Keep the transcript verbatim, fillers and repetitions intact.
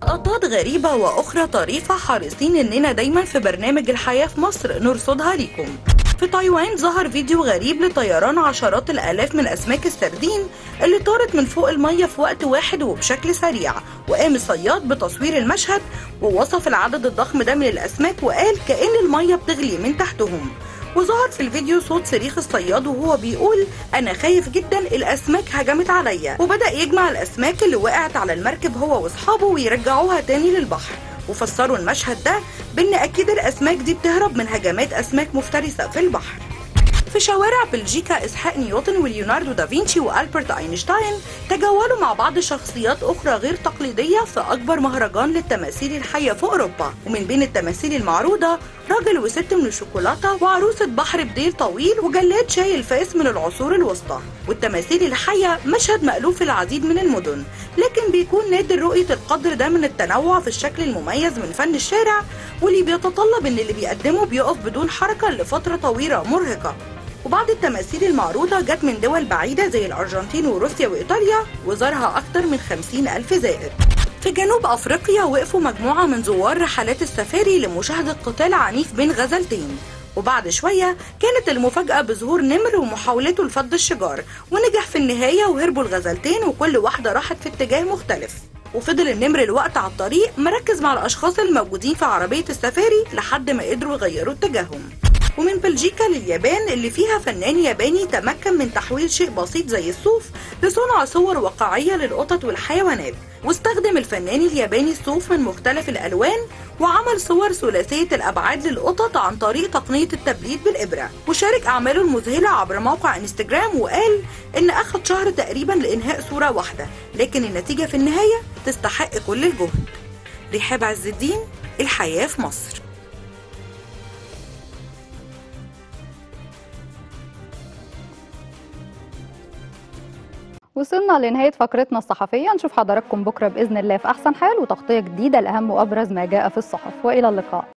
لقطات غريبة وأخرى طريفة حريصين إننا دايما في برنامج الحياة في مصر نرصدها ليكم. في تايوان ظهر فيديو غريب لطيران عشرات الآلاف من أسماك السردين اللي طارت من فوق المية في وقت واحد وبشكل سريع، وقام الصياد بتصوير المشهد ووصف العدد الضخم ده من الأسماك وقال كأن المية بتغلي من تحتهم. وظهر في الفيديو صوت صريخ الصياد وهو بيقول أنا خايف جدا الأسماك هجمت عليا، وبدأ يجمع الأسماك اللي وقعت على المركب هو وأصحابه ويرجعوها تاني للبحر. وفسروا المشهد ده بأن أكيد الأسماك دي بتهرب من هجمات أسماك مفترسة في البحر. في شوارع بلجيكا إسحاق نيوتن وليوناردو دافنشي وألبرت أينشتاين تجولوا مع بعض شخصيات أخرى غير تقليدية في أكبر مهرجان للتماثيل الحية في أوروبا، ومن بين التماثيل المعروضة راجل وست من الشوكولاتة وعروسة بحر بديل طويل وجلاد شاي الفاس من العصور الوسطى. والتماثيل الحية مشهد مألوف في العديد من المدن، لكن بيكون نادر رؤية القدر ده من التنوع في الشكل المميز من فن الشارع، واللي بيتطلب إن اللي بيقدمه بيقف بدون حركة لفترة طويلة مرهقة. وبعض التماثيل المعروضة جت من دول بعيدة زي الأرجنتين وروسيا وإيطاليا وزارها أكثر من خمسين ألف زائر. في جنوب أفريقيا وقفوا مجموعة من زوار رحلات السفاري لمشاهدة قتال عنيف بين غزلتين، وبعد شوية كانت المفاجأة بظهور نمر ومحاولته لفض الشجار، ونجح في النهاية وهربوا الغزلتين وكل واحدة راحت في اتجاه مختلف. وفضل النمر الوقت على الطريق مركز مع الأشخاص الموجودين في عربية السفاري لحد ما قدروا يغيروا اتجاههم. ومن بلجيكا لليابان اللي فيها فنان ياباني تمكن من تحويل شيء بسيط زي الصوف لصنع صور واقعية للقطط والحيوانات، واستخدم الفنان الياباني الصوف من مختلف الألوان وعمل صور ثلاثية الأبعاد للقطط عن طريق تقنية التبليد بالإبرة. وشارك أعماله المذهلة عبر موقع انستجرام وقال إن أخذ شهر تقريبا لإنهاء صورة واحدة، لكن النتيجة في النهاية تستحق كل الجهد. رحاب عز الدين، الحياة في مصر. وصلنا لنهاية فقرتنا الصحفية، نشوف حضراتكم بكرة بإذن الله في أحسن حال وتغطية جديدة لأهم وأبرز ما جاء في الصحف، وإلى اللقاء.